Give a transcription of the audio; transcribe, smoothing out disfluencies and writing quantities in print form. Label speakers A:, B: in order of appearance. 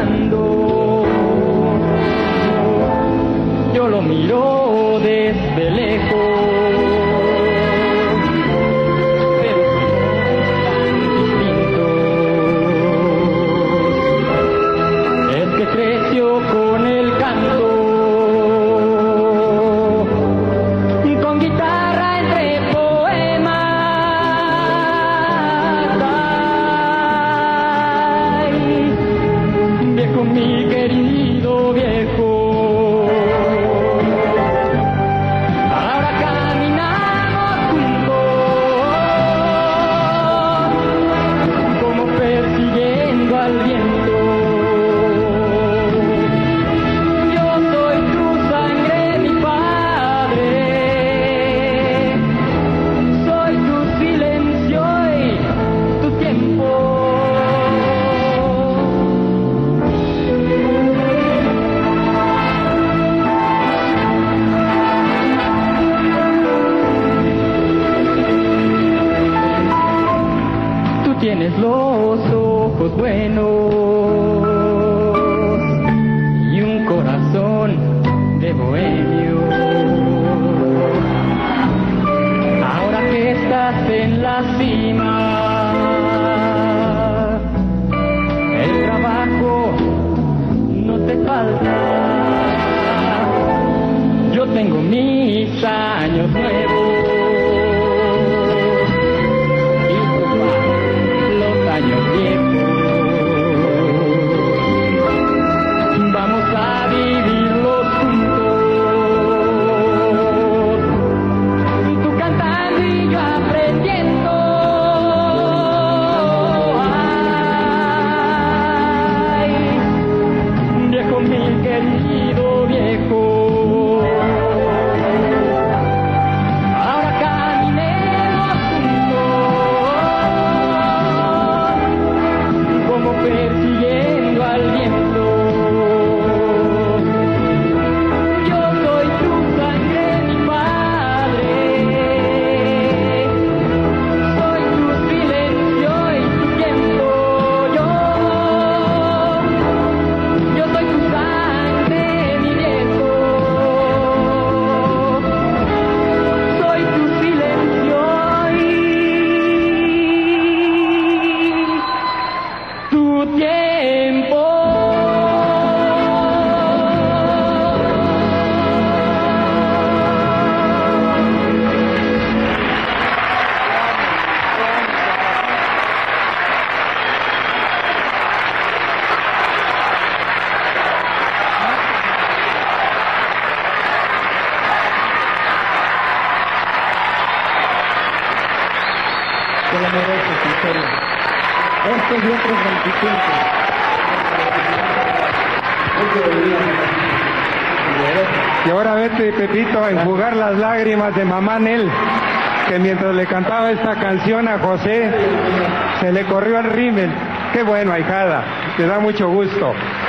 A: cantando. Yo lo miro desde lejos, pero son tan distintos. Es que creció con el canto, con guitarra entre poemas. Ay, viejo, mi querido viejo. Tienes los ojos buenos y un corazón de bohemio. Ahora que estás en la cima, el trabajo no te falta. Yo tengo mis años nuevos. Vamos a vivirlos juntos, tú cantando y yo aprendiendo. Ay, viejo, mi querido viejo. Ahora caminemos juntos, como persiguiendo al viento. Yo soy tu sangre, mi padre. Soy tu silencio y tu tiempo. Yo soy tu sangre, mi viejo. Soy tu silencio y tu tiempo. Te lo mereces, en serio. Estos y otros 25.
B: Y ahora vete, Pepito, a enjugar las lágrimas de mamá Nel, que mientras le cantaba esta canción a José, se le corrió el rímel. Qué bueno, ahijada, te da mucho gusto.